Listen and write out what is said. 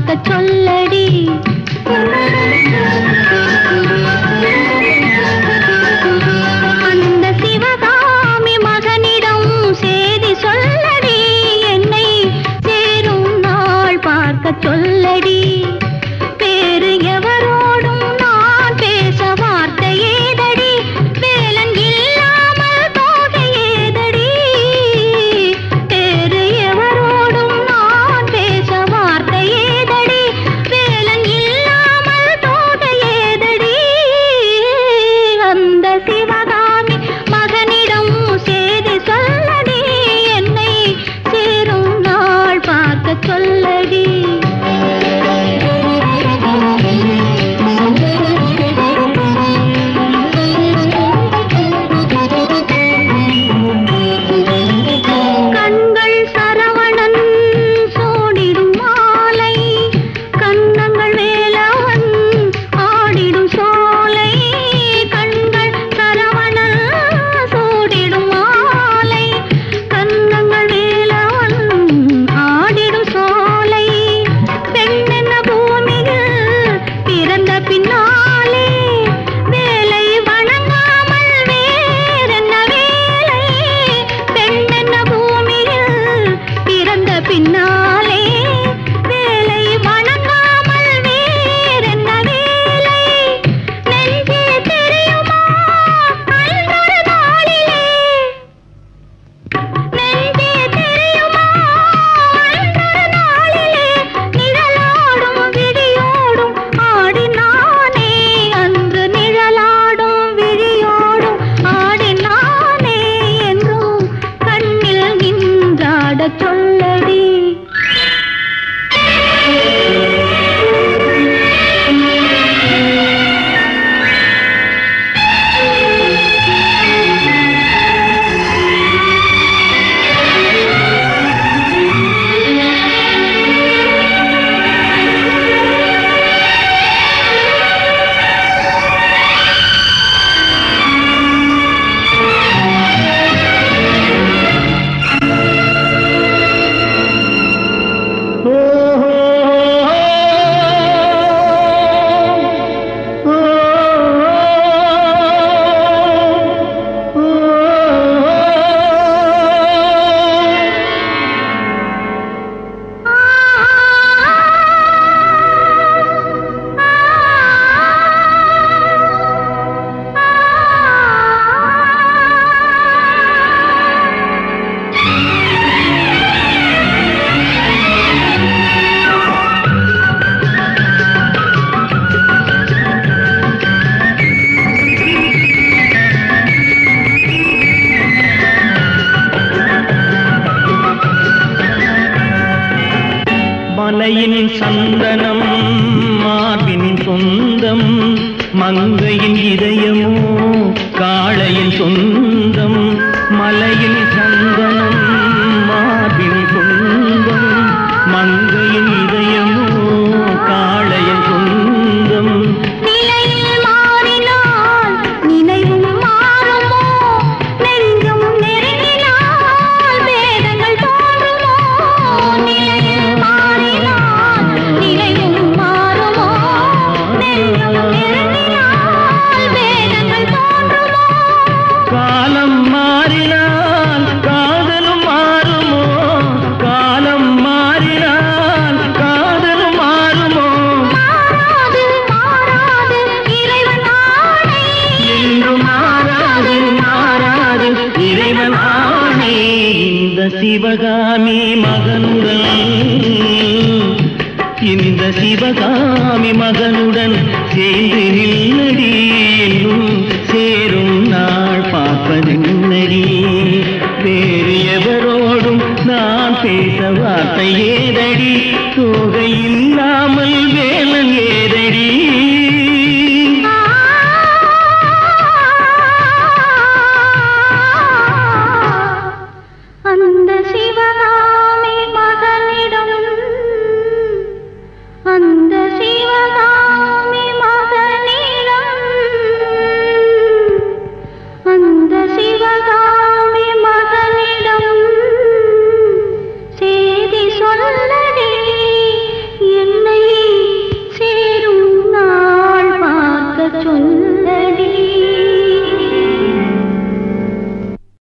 பார்க்க சொல்லடி. அந்த சிவகாமி மகனிடம் செய்தி சொல்லடி, என்னை சேரும் நாள் பார்க்க சொல்லடி. வேறு எவரோடும் நான் பேச வார்த்தை ஏதடி, வேலன் இல்லாமல் போக ஏதடி. வேறு எவரோடும் நான் பேச வார்த்தை ஏதடி, வேலன் இல்லாமல் போக ஏதடி. அந்த சிவகாமி மகனிடம் செய்தி சொல்லடி, என்னை சேரும் நாள் பார்க்க சொல்லடி. கண்கள் சரவணன் சூடிடும் மாலை, கண்ணங்கள் வேலவன் ஆடிடும் சோலை. கண்கள் சரவணன் சூடிடும் மாலை, கண்ணங்கள் வேலவன் ஆடிடும் சோலை. பெண்ணென்ன பூமியில் பிறந்த பின்னாலே வேலை வணங்காமல் வேறென்ன வேலை. பெண்ணென்ன பூமியில் பிறந்த பின்னாலே வேலை வணங்காமல் வேறென்ன வேலை. நெஞ்சே தெரியுமா அன்றொரு நாளிலே, நெஞ்சே தெரியுமா அன்றொரு நாளிலே, நிழலாடும் விழியோடும் ஆடினானே. அன்று நிழலாடும் விழியோடும் ஆடினானே, என்றும் கண்ணில் நின்றாடச் சொல்லடி. மலையின் சந்தனம் மார்பின் சொந்தம், மங்கையின் இதயமோ காளையின் சொந்தம். மலையின் சந்தனம் மார்பின் சொந்தம், மங்கையின் இதயமோ காளையின் சொந்தம். நிலையில் மாறினால் நினைவும் மாறுமோ, நெஞ்சம் நெருங்கினால் வேதங்கள் தோன்றுமோ. நிலையில் மாறினால் நினைவும் மாறுமோ, நெஞ்சம் நெருங்கினால் வேதங்கள் தோன்றுமோ. காலம் மாறினால் காதலும் மாறுமோ, காலம் மாறினால் காதலும் மாறுமோ. மாறாது மாறாது இறைவன் ஆணை, என்றும் மாறாது மாறாது இறைவன் ஆணை. இந்த சிவகாமி மகனுடன், இந்த சிவகாமி மகனுடன் சேர்ந்து நில்லடி, இன்னும் சேரும் நாள் பார்ப்பதென்னடி. வேறு எவரோடும் நான் பேச வார்த்தையே